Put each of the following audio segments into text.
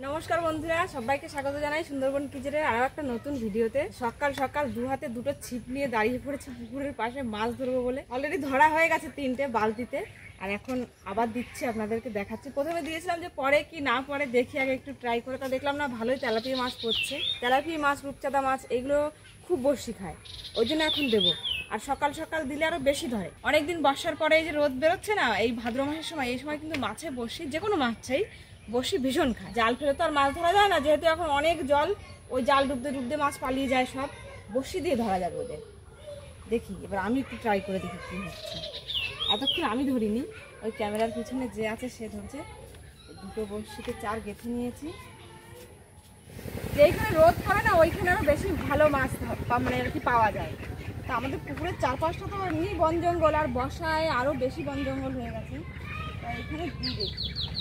নমস্কার বন্ধুরা, সবাইকে স্বাগত জানাই সুন্দরবন কিচেনের আরো একটা নতুন ভিডিওতে। সকাল সকাল দু হাতে দুটো ছিপ নিয়ে দাঁড়িয়ে পড়েছি পুকুরের পাশে মাছ ধরবো বলে। অলরেডি ধরা হয়ে গেছে 3টে বালতিতে, আর এখন আবার দিচ্ছি, আপনাদেরকে দেখাচ্ছি। প্রথমে দিয়েছিলাম যে পরে কি না পরে দেখি, আগে একটু ট্রাই করে। তা দেখলাম না, ভালোই তেলাপিয়া মাছ পড়ছে। তেলাপিয়া মাছ, রূপচাঁদা মাছ এগুলো খুব বড়শি খায়, ওই জন্য এখন দেবো। আর সকাল সকাল দিলে আরো বেশি ধরে। অনেকদিন বর্ষার পরে এই যে রোদ বেরোচ্ছে না, এই ভাদ্র মাসের সময়, এই সময় কিন্তু মাছে বড়শি, যে কোনো মাছ চাই, বড়শি ভীষণ খায়। জাল ফেলে তো আর মাছ ধরা যায় না, যেহেতু এখন অনেক জল, ওই জাল ডুবতে ডুবতে মাছ পালিয়ে যায় সব। বড়শি দিয়ে ধরা যাবে ওদের। দেখি এবার আমি একটু ট্রাই করে দেখি কী হচ্ছে। এতক্ষণ আমি ধরিনি, ওই ক্যামেরার পিছনে যে আছে সে ধরছে। দুটো বড়শিতে 4 গেঁথে নিয়েছি। যেইখানে রোদ পড়ে না, ওইখানে আরও বেশি ভালো মাছ মানে আর কি পাওয়া যায়। তা আমাদের পুকুরের চারপাশটা তো এমনি বন জঙ্গল, আর বর্ষায় আরও বেশি বন জঙ্গল হয়ে গেছে। তাই এখানে দিয়ে দেখি।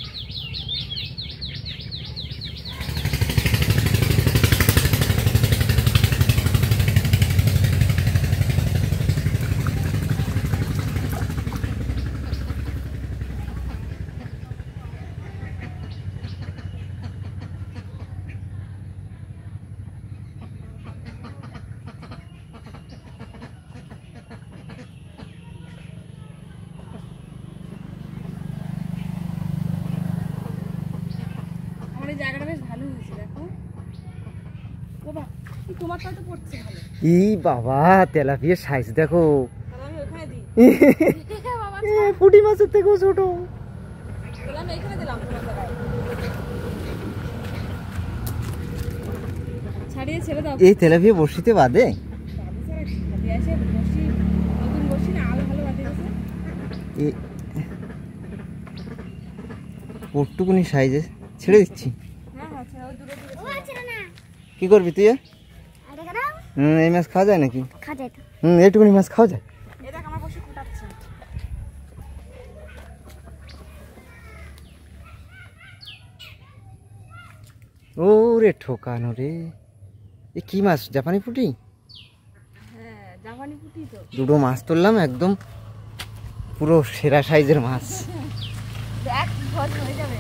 জায়গাটা বেশ ভালো হয়েছে, দেখো। বাবা, তোমারটা তো পড়ছে ভালো। ই বাবা, তেলাপিয়ার সাইজ দেখো। তাহলে আমি ওখানে দিই। বাবা, পুঁটি মাছের থেকেও ছোট। তাহলে আমি এখানে দিলাম তোমার জায়গায়। ছাড়িয়ে ছেড়ে দাও। এই তেলাপিয়া বড়শিতে বাঁধে? নতুন বড়শি না, আলো ভালো বাঁধে গেছে। ওটুকুনি সাইজে ছেড়ে দিচ্ছি। কি করবি তুই? এই মাছ খাওয়া যায় নাকি? এইটুকুনি মাছ খাওয়া যায়? ও রে ঠোকানো রে, এ কি মাছ? জাপানি পুঁটি? হ্যাঁ, জাপানি পুঁটি তো। দুটো মাছ তুললাম, একদম পুরো সেরা সাইজের মাছ। দেখ ভর হয়ে যাবে।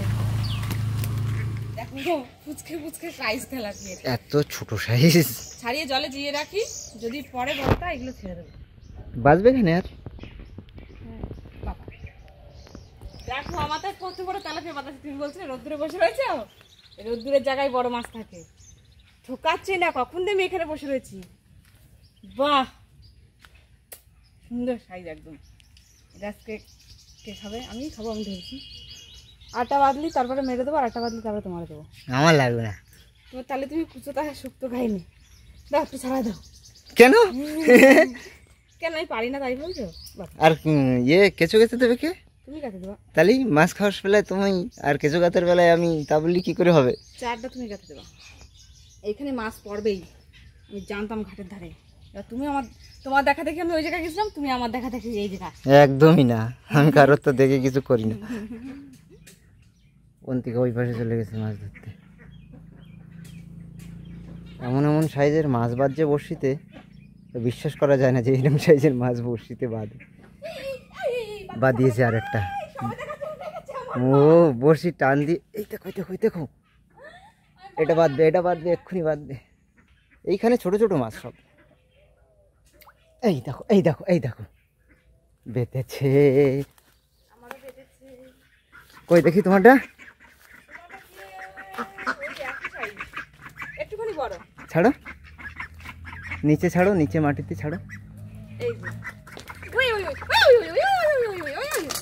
দেখো ফুচকে ফুচকে সাইজ তেলাপিয়া, এত ছোট সাইজ। ছাড়িয়ে জলে জিয়ে রাখি, যদি পরে বড়টা এগুলো ছেড়ে দেবো। বাঁচবে এখানে আর? বাবা দেখো, আমাদের কত বড় তেলাপিয়া বাতাসে। তুমি বলছিলে রোদ্দুরে বসে রয়েছে, রোদ্দুরের জায়গায় বড় মাছ থাকে। ঠোকাচ্ছি না, কখন দিয়ে আমি এখানে বসে রয়েছি। বাহ, সুন্দর সাইজ একদম। এটা আজকে কে খাবে? আমি খাবো, আমি ধরেছি। আটা বাদলি তারপরে মেরে দেবো, আর আটা বাদলি তারপরে তোমার দেবো। আমার লাগবে না তোমার, তাহলে তুমি কুচোটা শুক্তো খাইনি। দাও একটু ছাড়া দাও। কেন? কেন আমি পারি না তাই বলছো? আর কেঁচো গাছে দেবে কে? তুমি কাটে দেবা। তাহলে মাছ খাওয়ার বেলায় তুমি, আর কেঁচো গাছের বেলায় আমি, তা বললি কি করে হবে? চারটা তুমি কাটে দেবা। এইখানে মাছ পড়বেই, আমি জানতাম ঘাটের ধারে। তুমি তোমার দেখা দেখি আমি ওই জায়গায় গেছিলাম, তুমি আমার দেখা দেখি এই জায়গা। একদমই না, আমি কারোর তো দেখে কিছু করি না। কোন থেকে ওই পাশে চলে গেছে মাছ ধরতে। এমন এমন সাইজের মাছ বাঁধছে বড়শিতে, বিশ্বাস করা যায় না যে এরকম সাইজের মাছ বড়শিতে বাঁধিয়েছে। আর একটা ও বড়শি টান দিয়ে, এই দেখো দেখো দেখো, এটা বাঁধবে, এটা বাঁধবে, এক্ষুনি বাঁধবে। এইখানে ছোট ছোট মাছ সব। এই দেখো এই দেখো এই দেখো, বেঁধেছে। কই দেখি তোমারটা। একটুখানি বড়। ছাড়ো নিচে, ছাড়ো নিচে, মাটিতে ছাড়ো। এই যে ওই ওই ওই ওই ওই ওই ওই ওই ওই।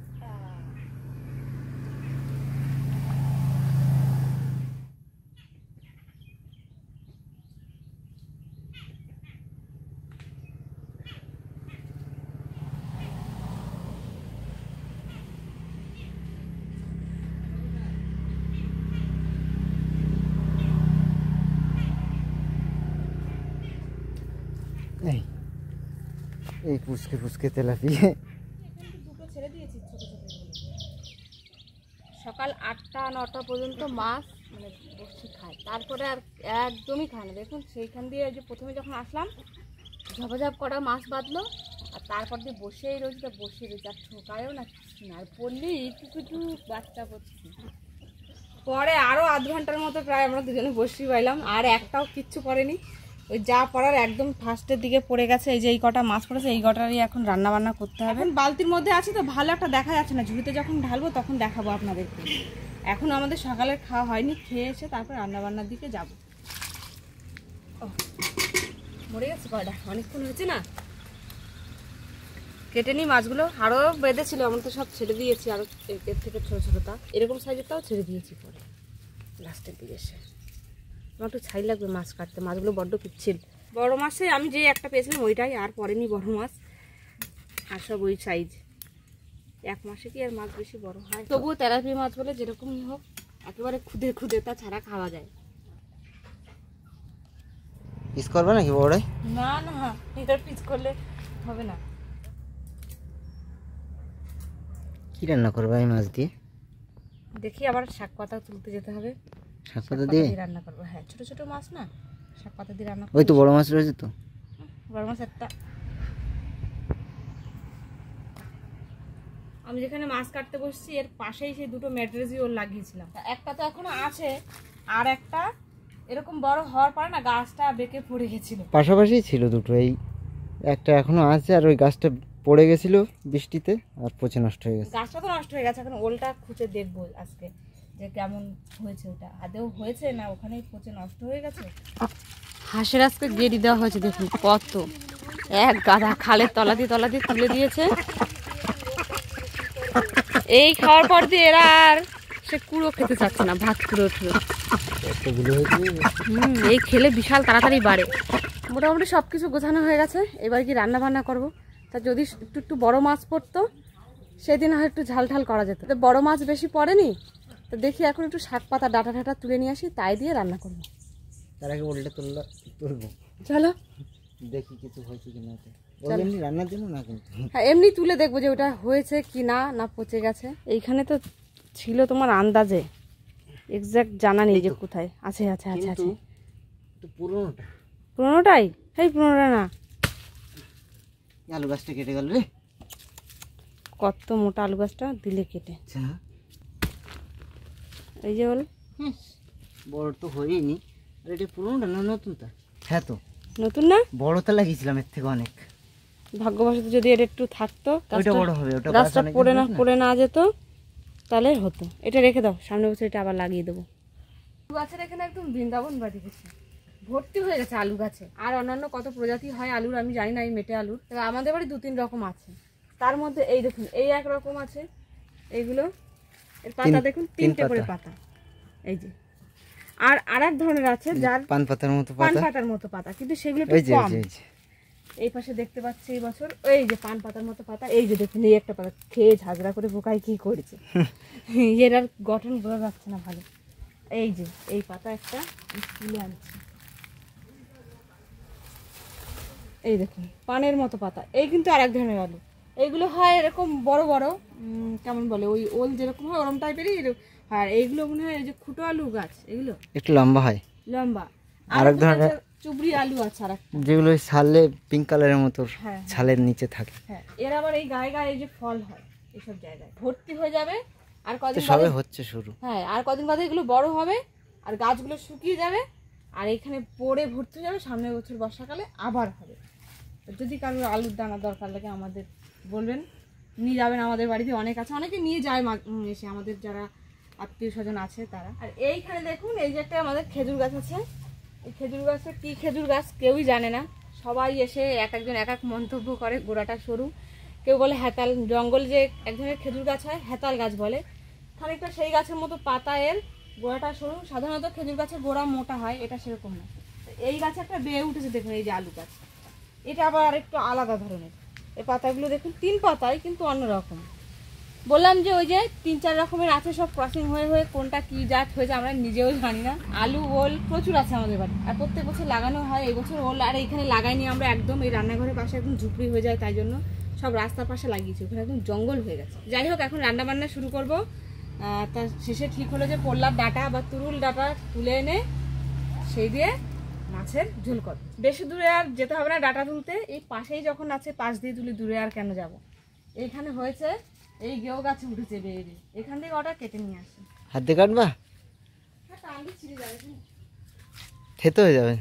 এই ফুসকে ফুসকে তেলাপিয়া দুটো ছেড়ে দিয়েছি ছোট ছোট। সকাল 8টা 9টা পর্যন্ত মাছ মানে বসে খায়, তারপরে আর একদমই খায় না। দেখুন সেইখান দিয়ে যে প্রথমে যখন আসলাম, ঝপাঝপ করা মাছ বাঁধলো, আর তারপর দিয়ে বসেই রয়েছে, বসে রয়েছে। আর ঠোকায়ও না, কিছু না। আর পড়লেই একটু কিছু বাচ্চা পড়ছে। পরে আরো আধ ঘন্টার মতো প্রায় আমরা দুজনে বসি পাইলাম, আর একটাও কিচ্ছু পড়েনি। ওই যা পড়ার একদম ফার্স্টের দিকে পড়ে গেছে। এই যে এই কটা মাছ পড়েছে, এই কটারই এখন রান্না বান্না করতে হবে। এখন বালতির মধ্যে আছে তো ভালো একটা দেখা যাচ্ছে না, ঝুড়িতে যখন ঢালবো তখন দেখাবো আপনাদেরকে। এখন আমাদের সকালের খাওয়া হয়নি, খেয়ে এসে তারপর রান্না বান্নার দিকে যাব। মরে গেছে কয়টা, অনেকক্ষণ হয়েছে না। কেটে নিই মাছগুলো, আরও বেঁধেছিল, আমরা তো সব ছেড়ে দিয়েছি, আরও এর থেকে ছোটো ছোটোটা এরকম সাইজেরটাও ছেড়ে দিয়েছি পরে লাস্টের দিকে এসে। আমার একটু ছাই লাগবে মাছ কাটতে, মাছগুলো বড্ড পিচ্ছিল। বড় মাছে আমি যে একটা পেয়েছিলাম ওইটাই, আর পরেনি বড় মাছ, আর সব ওই সাইজ। এক মাসে কি আর মাছ বেশি বড় হয়? তবুও তেলাপি মাছ বলে যেরকমই হোক একেবারে খুদে খুদে, তা ছাড়া খাওয়া যায়। পিস করবে নাকি বড়াই? না না, এটা পিস করলে হবে না। কি রান্না করবে এই মাছ দিয়ে? দেখি আবার শাক পাতা তুলতে যেতে হবে, শাক পাতা দিয়ে রান্না করবো। হ্যাঁ, ছোট ছোট মাছ না, শাক পাতা দিয়ে রান্না। ওই তো বড় মাছ রয়েছে তো, বড় মাছ একটা। আমি যেখানে মাছ কাটতে বসছি এর পাশেই সেই দুটো ম্যাট্রেসই ওর লাগিয়েছিলাম, একটা তো এখনো আছে, আর একটা এরকম বড় হওয়ার পরে না গাছটা বেঁকে পড়ে গেছিল। পাশাপাশি ছিল দুটো, এই একটা এখনো আছে, আর ওই গাছটা পড়ে গেছিল বৃষ্টিতে আর পচে নষ্ট হয়ে গেছে। গাছটা তো নষ্ট হয়ে গেছে, এখন ওলটা খুঁজে দেখবো আজকে যে কেমন হয়েছে, ওটা আদেও হয়েছে না ওখানেই পচে নষ্ট হয়ে গেছে। হাঁসের আজকে গেড়ি দেওয়া হয়েছে, দেখুন কত, এক গাদা খালের তলা দিয়ে তুলে দিয়েছে। এই খাওয়ার পর দিয়ে এরা আর সে কুড়ো খেতে চাচ্ছে না, ভাত কুড়ো ঠুড়ো। এই খেলে বিশাল তাড়াতাড়ি বাড়ে। মোটামুটি সব কিছু গোছানো হয়ে গেছে, এবার কি রান্না বান্না করবো। তা যদি একটু বড় মাছ পড়তো সেদিন হয় একটু ঝাল ঝাল করা যেত, তো বড় মাছ বেশি পড়েনি, তো দেখি এখন একটু শাক পাতা ডাটা ঠাটা তুলে নিয়ে আসি, তাই দিয়ে রান্না করবো। তার আগে উল্টে তুলবো, চলো দেখি কিছু হয়েছে কিনা। এমনি রান্নার জন্য না কিন্তু, হ্যাঁ এমনি তুলে দেখবো যে ওটা হয়েছে কি না, না পচে গেছে। এইখানে তো ছিল তোমার আন্দাজে, এক্সাক্ট জানা নেই যে কোথায় আছে। আছে আছে আছে, পুরোনোটাই। এই পুরোনোটা না, আলু গাছটা কেটে গেল রে, কত মোটা আলু গাছটা দিলে কেটে। এই যে বলো বড় তো হয়নি, আর এটা পুরোনোটা না নতুনটা? হ্যাঁ তো নতুন না, বড়টা লাগিয়েছিলাম এর থেকে অনেক। ভাগ্যবশত যদি এটা একটু থাকতো, ওইটা বড় হবে, ওটা গাছটা পড়ে না যেত তাহলে হতো। এটা রেখে দাও, সামনের বছর এটা আবার লাগিয়ে দেবো। গাছের এখানে একদম বৃন্দাবন বাড়ি গেছে, ভর্তি হয়ে গেছে আলু গাছে। আর অন্যান্য কত প্রজাতি হয় আলুর আমি জানি না, এই মেটে আলুর আমাদের বাড়ি 2-3 রকম আছে। তার মধ্যে এই দেখুন, এই এক রকম আছে, এইগুলো এর পাতা দেখুন 3টে করে পাতা, এই যে। আর আরেক ধরনের আছে যার পান পাতার মতো পাতা, কিন্তু সেগুলো একটু কম। এই পাশে দেখতে পাচ্ছি এই বছর এই যে পান পাতার মতো পাতা, এই যে দেখুন এই একটা পাতা খেয়ে ঝাগড়া করে পোকায় কি করেছে, এর আর গঠন বোঝা যাচ্ছে না ভালো। এই যে এই পাতা একটা তুলে আনছি, এই দেখুন পানের মতো পাতা, এই কিন্তু আরেক ধরনের আলু। এইগুলো হয় এরকম বড় বড়, কেমন বলে ওই ওল যেরকম হয় ওরকম টাইপেরই। আর এইগুলো মনে হয় এই যে খুঁটো আলু গাছ, এগুলো একটু লম্বা হয়, লম্বা। আরেক ধরনের চুবড়ি আলু আছে আরেকটা, যেগুলো ছালে পিঙ্ক কালারের মতো ছালের নিচে থাকে। হ্যাঁ, এর আবার এই গায়ে গায়ে এই যে ফল হয় এইসব জায়গায় ভর্তি হয়ে যাবে। আর কদিন সবে হচ্ছে শুরু, হ্যাঁ আর কদিন বাদে এগুলো বড় হবে আর গাছগুলো শুকিয়ে যাবে, আর এখানে পড়ে ভর্তি হয়ে যাবে। সামনের বছর বর্ষাকালে আবার হবে। যদি কারোর আলুর দানা দরকার লাগে আমাদের বলবেন, নিয়ে যাবেন। আমাদের বাড়িতে অনেক আছে, অনেকে নিয়ে যায় এসে, আমাদের যারা আত্মীয় স্বজন আছে তারা। আর এইখানে দেখুন এই যে একটা আমাদের খেজুর গাছ আছে, এই খেজুর গাছটা কি খেজুর গাছ কেউই জানে না, সবাই এসে এক একজন এক এক মন্তব্য করে। গোড়াটা সরু, কেউ বলে হেতাল, জঙ্গল যে এক ধরনের খেজুর গাছ হয় হেতাল গাছ বলে, খানিকটা সেই গাছের মতো পাতা, এর গোড়াটা সরু। সাধারণত খেজুর গাছের গোড়া মোটা হয়, এটা সেরকম না। এই গাছে একটা বেয়ে উঠেছে দেখুন, এই যে আলু গাছ, এটা আবার আরেকটু আলাদা ধরনের। এই পাতাগুলো দেখুন 3 পাতায় কিন্তু অন্যরকম। বললাম যে ওই যে 3-4 রকমের আছে, সব ক্রসিং হয়ে হয়ে কোনটা কি জাত হয়েছে আমরা নিজেও জানি না। আলু ওল প্রচুর আছে আমাদের বাড়ি, আর প্রত্যেক বছর লাগানো হয়। এই বছর ওল আর এইখানে লাগাইনি আমরা, একদম এই রান্নাঘরের পাশে একদম ঝুপড়ি হয়ে যায়, তাই জন্য সব রাস্তার পাশে লাগিয়েছি, ওখানে একদম জঙ্গল হয়ে গেছে। যাই হোক, এখন রান্না বান্না শুরু করবো। তার শেষে ঠিক হলো যে পোল্লার ডাটা বা তুরুল ডাটা তুলে এনে সেই দিয়ে মাছের ঝোল কর। বেশি দূরে আর যেতে হবে না ডাটা তুলতে, এই পাশেই যখন আছে পাশ দিয়ে তুলি, দূরে আর কেন যাব। এইখানে হয়েছে, এই গেও গাছে উঠেছে বেরিয়ে, এখান থেকে ওটা কেটে নিয়ে আসে। হাত দিয়ে কাটবা? খেতে হয়ে যাবে।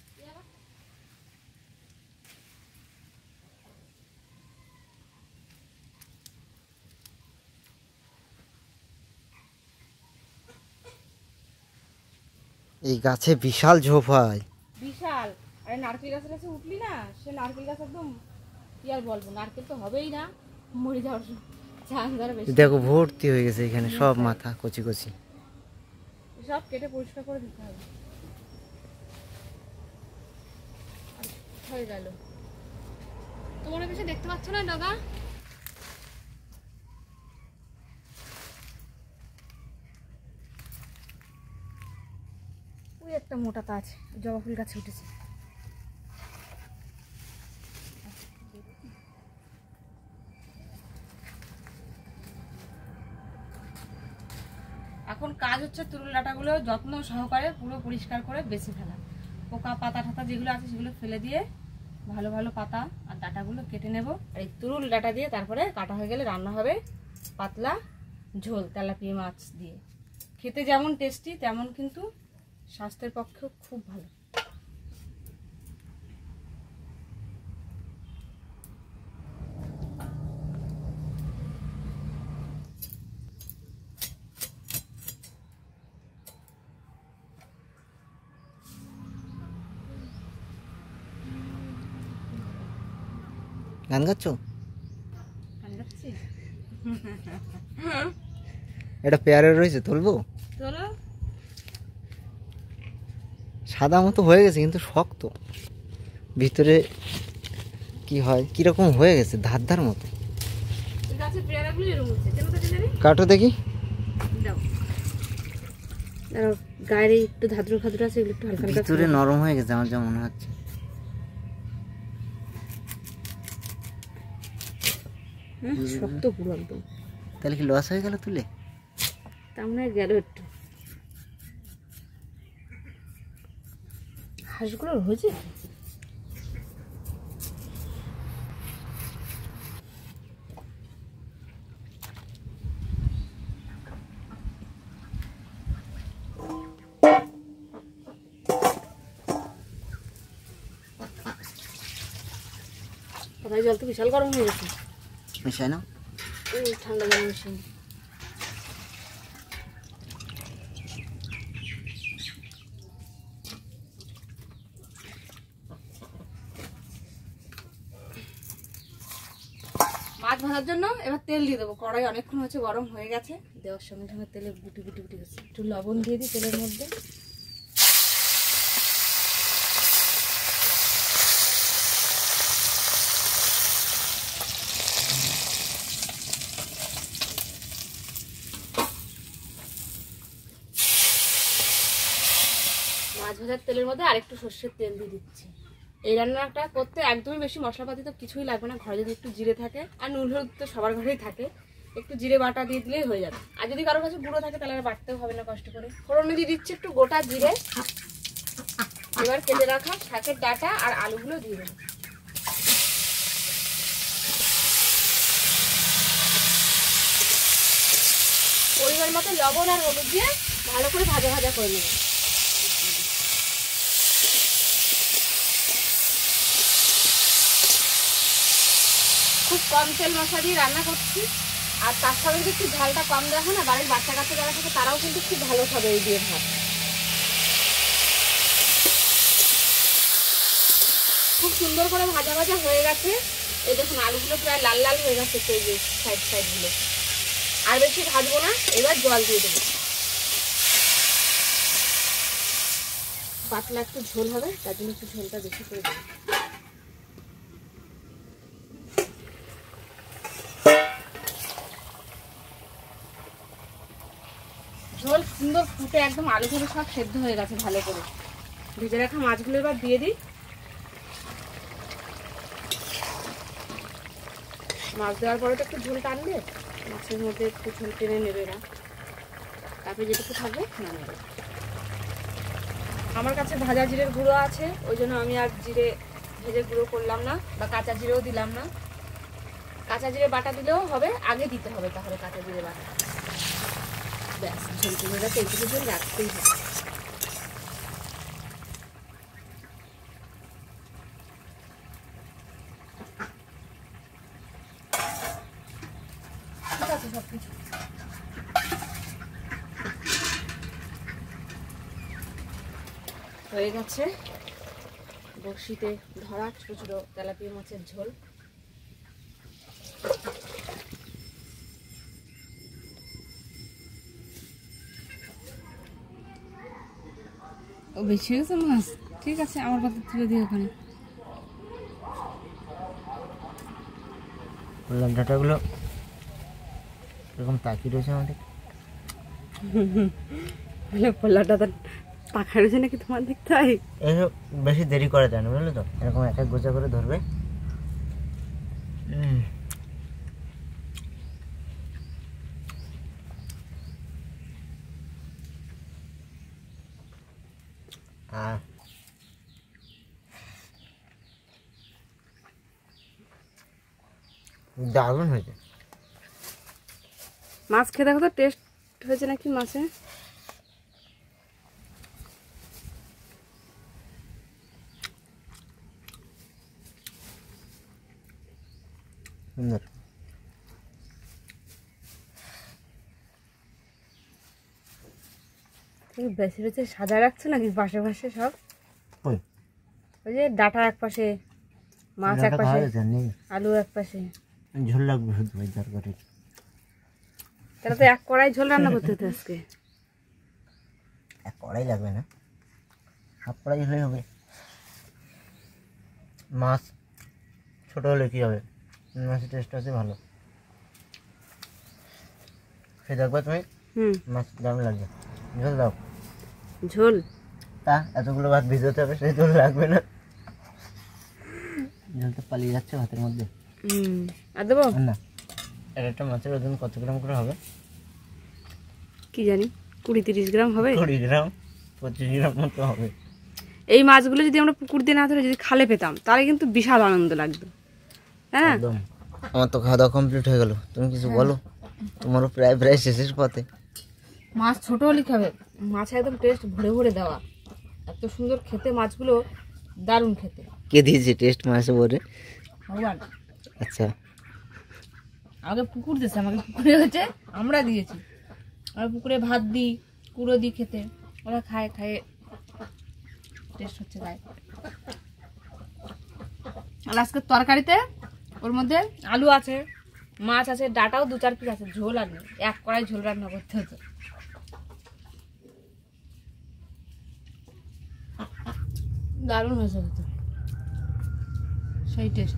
এই গাছে বিশাল ঝোপ হয়, বিশাল। আরে নারকেল গাছের কাছে উঠলি না, সে নারকেল গাছ একদম কি আর বলবো, নারকেল তো হবেই না, মরে যাওয়ার চান্স আরো বেশি। দেখো ভর্তি হয়ে গেছে এখানে সব মাথা কচি কচি। সব কেটে পরিষ্কার করে দিতে হবে। হয়ে গেল। তোমার কাছে দেখতে পাচ্ছ না ডগা? ওই একটা মোটা গাছ জবা ফুল গাছে উঠেছে। এখন কাজ হচ্ছে তুরুল ডাঁটাগুলো যত্ন সহকারে পুরো পরিষ্কার করে বেছে ফেলা। পোকা পাতা ঠাতা যেগুলো আছে সেগুলো ফেলে দিয়ে ভালো ভালো পাতা আর ডাঁটাগুলো কেটে নেব। আর এই তুরুল ডাঁটা দিয়ে তারপরে কাটা হয়ে গেলে রান্না হবে পাতলা ঝোল তেলাপিয়া মাছ দিয়ে। খেতে যেমন টেস্টি তেমন কিন্তু স্বাস্থ্যের পক্ষেও খুব ভালো। গান গাচ্ছ? এটা পেয়ারে রয়েছে, তুলবো? চলো। সাদা মতো হয়ে গেছে কিন্তু শক্ত, ভিতরে কি হয় কিরকম হয়ে গেছে ধার ধার মতো। কাটো দেখি। গায়ে একটু ধাদ্র খাদ্র আছে, এগুলো একটু হালকা ভিতরে নরম হয়ে গেছে আমার যা মনে হচ্ছে। শক্ত পুরো একদম। তাহলে কি লস হয়ে গেল তুলে? তেমন গেল একটু। হাঁসগুলোর হয়েছে জল তো বিশাল গরম হয়ে গেছে। মিশাই না, ঠান্ডা জল মিশিয়ে। মাছ ভাজার জন্য এবার তেল দিয়ে দেবো। কড়াই অনেকক্ষণ হচ্ছে গরম হয়ে গেছে, দেওয়ার সঙ্গে সঙ্গে তেলে গুটি গুটি গুটি গেছে। একটু লবণ দিয়ে দিই তেলের মধ্যে। মাছ ভাজার তেলের মধ্যে আরেকটু সর্ষের তেল দিয়ে দিচ্ছি। এই রান্নাটা করতে একদমই বেশি মশলাপাতি তো কিছুই লাগবে না। ঘরে যদি একটু জিরে থাকে, আর নুন হলুদ তো সবার ঘরেই থাকে, একটু জিরে বাটা দিয়ে দিলেই হয়ে যাবে। আর যদি কারোর কাছে গুঁড়ো থাকে তাহলে আর বাটতেও হবে না কষ্ট করে। ফোড়নে দিয়ে দিচ্ছি একটু গোটা জিরে। এবার কেটে রাখা শাকের ডাঁটা আর আলুগুলো দিয়ে দেবো। পরিমাণ মতো লবণ আর হলুদ দিয়ে ভালো করে ভাজা ভাজা করে নেব। খুব কম তেল মশলা দিয়ে রান্না করছি, আর তার সঙ্গে যদি একটু ঝালটা কম দেওয়া হয় না, বাড়ির বাচ্চা কাচ্চা যারা থাকে তারাও কিন্তু খুব ভালো খাবে এই দিয়ে ভাত। খুব সুন্দর করে ভাজা ভাজা হয়ে গেছে। এই দেখুন আলুগুলো প্রায় লাল লাল হয়ে গেছে, এই যে সাইড সাইডগুলো। আর বেশি ভাজবো না, এবার জল দিয়ে দেবো। পাতলা একটু ঝোল হবে, তার জন্য একটু ঝোলটা বেশি করে দেবো। ঝোল সুন্দর ফুটে একদম আলুগুলো সব সেদ্ধ হয়ে গেছে ভালো করে। ভেজে রাখা মাছগুলো এবার দিয়ে দিই। মাছ দেওয়ার পরে তো একটু ঝোল টানবে, মাছের মধ্যে একটু ঝোল টেনে নেবে না, তারপরে যেটুকু থাকবে না নেবে। আমার কাছে ভাজা জিরের গুঁড়ো আছে, ওই জন্য আমি আর জিরে ভেজে গুঁড়ো করলাম না, বা কাঁচা জিরেও দিলাম না। কাঁচা জিরে বাটা দিলেও হবে, আগে দিতে হবে তাহলে কাঁচা জিরে বাটা। ব্যাস ঝোল হয়ে গেছে, এইটুকু ঝোল রাখতেই হবে। হয়ে গেছে বড়শিতে ধরা ছোট ছোট তেলাপিয়া মাছের ঝোল। ও বেশি হয়েছে মাছ, ঠিক আছে আমার পাতে তুলে দিই ওখানে। ডাটাগুলো এরকম তাকিয়ে রয়েছে আমাদের। পোলাটা তো পাখা রয়েছে নাকি তোমার দেখতে হয়? এসব বেশি দেরি করে দেয় না, বুঝলে তো, এরকম এক এক গোছা করে ধরবে। দারুণ হয়েছে মাছ খেয়ে দেখো তো টেস্ট হয়েছে নাকি মাছে। সুন্দর। বেশি বেশি সাজা রাখছো নাকি পাশে পাশে সব? ওই ওই যে ডাটা এক পাশে, মাছ এক পাশে, আলু এক পাশে। ঝোল লাগবে শুধু ওই তরকারি। তাহলে তো এক কড়াই ঝোল রান্না করতে হতো আজকে। এক কড়াই লাগবে না, হাফ কড়াই হলেই হবে। মাছ ছোট হলে কি হবে, মাছের টেস্ট আছে ভালো। সে দেখবে তুমি মাছ দারুণ লাগবে। ঝোল দাও। ঝোল তা এতগুলো ভাত ভিজাতে হবে, সেই ঝোল লাগবে না। ঝোল তো পালিয়ে যাচ্ছে ভাতের মধ্যে। আর দেবো না, এর একটা মাছের ওজন কত গ্রাম করে হবে কি জানি, 20-30 গ্রাম হবে। 20 গ্রাম 25 গ্রাম মতো হবে। এই মাছগুলো যদি আমরা পুকুর দিয়ে না ধরে যদি খালে পেতাম তাহলে কিন্তু বিশাল আনন্দ লাগতো। হ্যাঁ একদম। আমার তো খাওয়া দাওয়া কমপ্লিট হয়ে গেল, তুমি কিছু বলো, তোমারও প্রায় প্রায় শেষের পথে। মাছ ছোট হলে খাবে, মাছ একদম টেস্ট ভরে ভরে দেওয়া, এত সুন্দর খেতে মাছগুলো, দারুণ খেতে। কে দিয়েছে টেস্ট মাছে বলে? ভগবান। আচ্ছা, আমাকে পুকুর দিয়েছে, আমাকে পুকুরে হচ্ছে আমরা দিয়েছি। আমরা পুকুরে ভাত দিই, কুড়ো দিই খেতে, ওরা খায়, খায় টেস্ট হচ্ছে গায়ে। আর আজকের তরকারিতে ওর মধ্যে আলু আছে, মাছ আছে, ডাটাও 2-4 পিস আছে, ঝোল আর নেই, এক কড়াই ঝোল রান্না করতে হতো। দারুণ হয়েছে তো, সেই টেস্ট।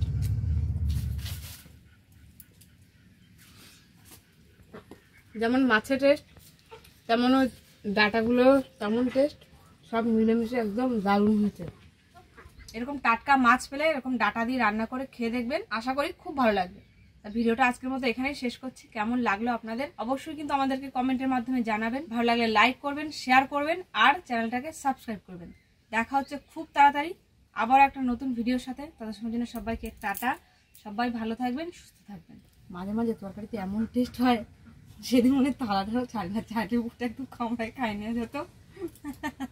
যেমন মাছের টেস্ট তেমন ওই ডাটাগুলো তেমন টেস্ট, সব মিলেমিশে একদম দারুণ হয়েছে। এরকম টাটকা মাছ পেলে এরকম ডাটা দিয়ে রান্না করে খেয়ে দেখবেন, আশা করি খুব ভালো লাগবে। ভিডিওটা আজকের মতো এখানেই শেষ করছি। কেমন লাগলো আপনাদের অবশ্যই কিন্তু আমাদেরকে কমেন্টের মাধ্যমে জানাবেন। ভালো লাগলে লাইক করবেন, শেয়ার করবেন আর চ্যানেলটাকে সাবস্ক্রাইব করবেন। দেখা হচ্ছে খুব তাড়াতাড়ি আবার একটা নতুন ভিডিওর সাথে। তাদের সময় জন্য সবাইকে টাটা, সবাই ভালো থাকবেন, সুস্থ থাকবেন। মাঝে মাঝে তরকারিতে এমন টেস্ট হয়, সেদিন মনে থালাটাও ছাড় না, চাটে বুকটা একটু কমায় খাই নিয়ে যেত।